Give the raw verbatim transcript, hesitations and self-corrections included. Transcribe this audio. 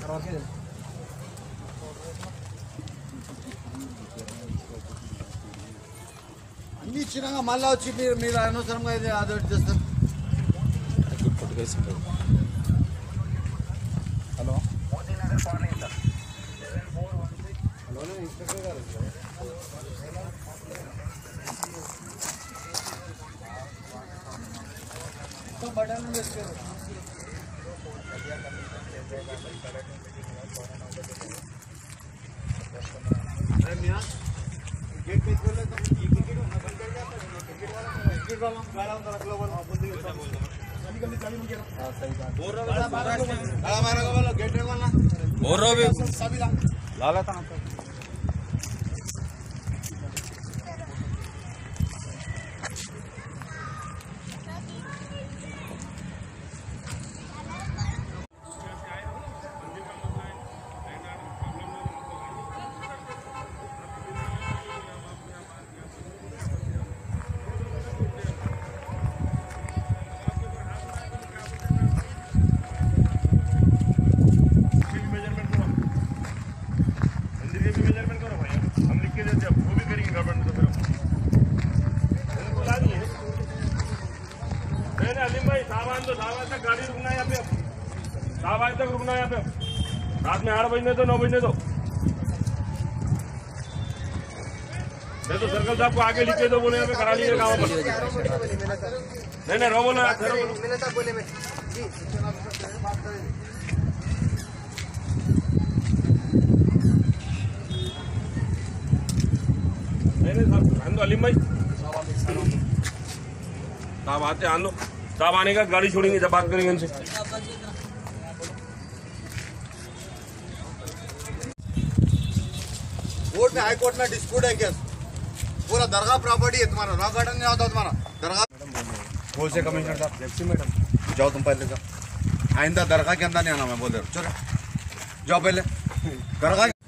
అన్ని ఇచ్చినాక మళ్ళీ వచ్చి మీరు మీరు అనవసరంగా ఇది అదొకటి చేస్తారు. హలో హలో ఇన్స్పెక్టర్ గారు బటన్ వేసుకోరు. गेट पे खोल लेता हूं। ये क्रिकेट बंद कर दिया क्रिकेट वाला क्रिकेट वाला गाड़ा उधर रख लो बोल बोल कभी कभी चाबी मुझे हां सही बात बोल रहा है गाड़ा मारा का बोलो गेट वाला बोल रहा है चाबी ला ला लेता हूं। अलीम भाई सामान तो सात तक गाड़ी रुकना है यहाँ पे, सात तक रुकना है यहाँ पे। रात में आठ बजने दो, नौ बजने दो। नहीं तो सर्कल साहब को आगे लिखे दो, बोले यहाँ पे करा लीजिए काम पर। नहीं नहीं रो बोलो यार, बोले में नहीं नहीं साहब आंदो अलीम भाई साहब आते आंदो साहब आने का गाड़ी छोड़ेंगे जब बात करेंगे इनसे। कोर्ट में हाई कोर्ट में डिस्प्यूट है केस, पूरा दरगाह प्रॉपर्टी है तुम्हारा, रॉक गार्डन नहीं आता तुम्हारा दरगाह। बोल से कमिश्नर साहब जेप्सी मैडम जाओ तुम पहले जाओ, आइंदा दरगाह के अंदर नहीं आना मैं बोल रहा हूँ। चलो जाओ पहले दरगाह।